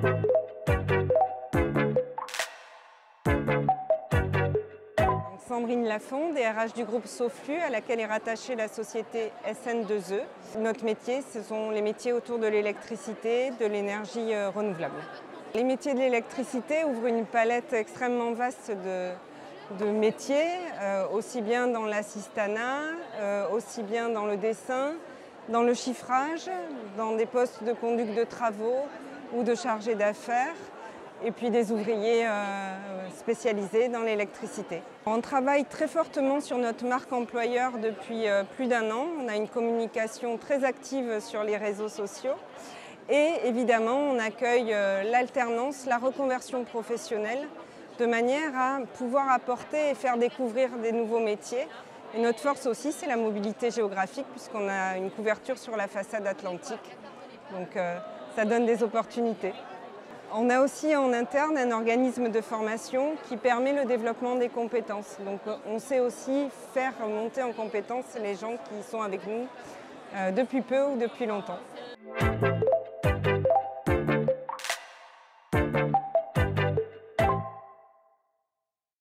Sandrine Lafond, DRH du groupe Soflu, à laquelle est rattachée la société SN2E. Notre métier, ce sont les métiers autour de l'électricité, de l'énergie renouvelable. Les métiers de l'électricité ouvrent une palette extrêmement vaste de métiers, aussi bien dans l'assistanat, aussi bien dans le dessin, dans le chiffrage, dans des postes de conduite de travaux ou de chargés d'affaires, et puis des ouvriers spécialisés dans l'électricité. On travaille très fortement sur notre marque employeur depuis plus d'1 an. On a une communication très active sur les réseaux sociaux et évidemment on accueille l'alternance, la reconversion professionnelle de manière à pouvoir apporter et faire découvrir des nouveaux métiers. Et notre force aussi, c'est la mobilité géographique puisqu'on a une couverture sur la façade atlantique. Donc ça donne des opportunités. On a aussi en interne un organisme de formation qui permet le développement des compétences. Donc on sait aussi faire monter en compétences les gens qui sont avec nous depuis peu ou depuis longtemps.